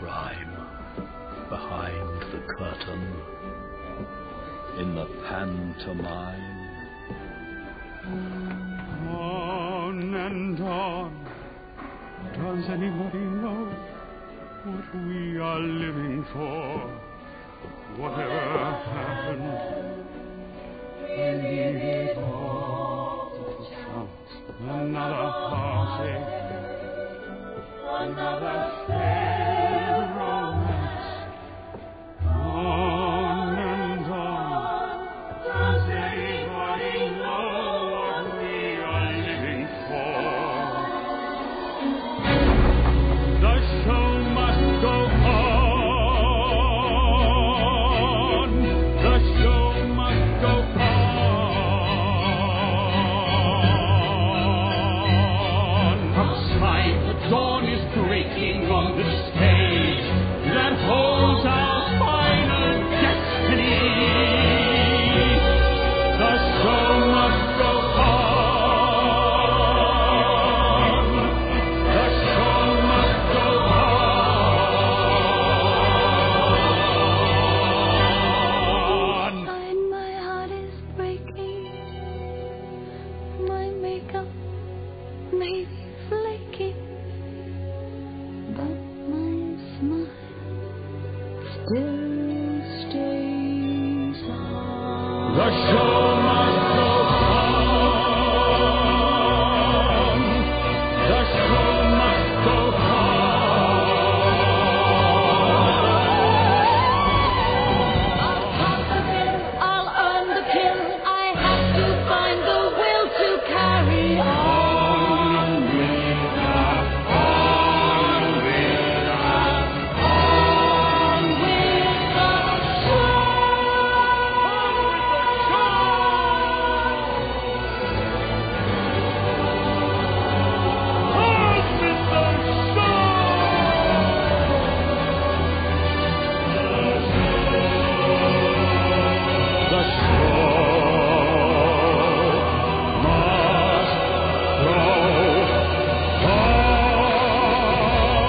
crime behind the curtain in the pantomime. On and on. Does anybody know what we are living for? Whatever happened, leave it all. Another heartache, another failed romance. On and on. Does anybody know what we are living for? The show must go on. The show must go on. Outside, the dawn is breaking on the stage that holds our final destiny. The show must go on. The show must go on. And my heart is breaking. My makeup may be flaky, but my smile still stays on. The show must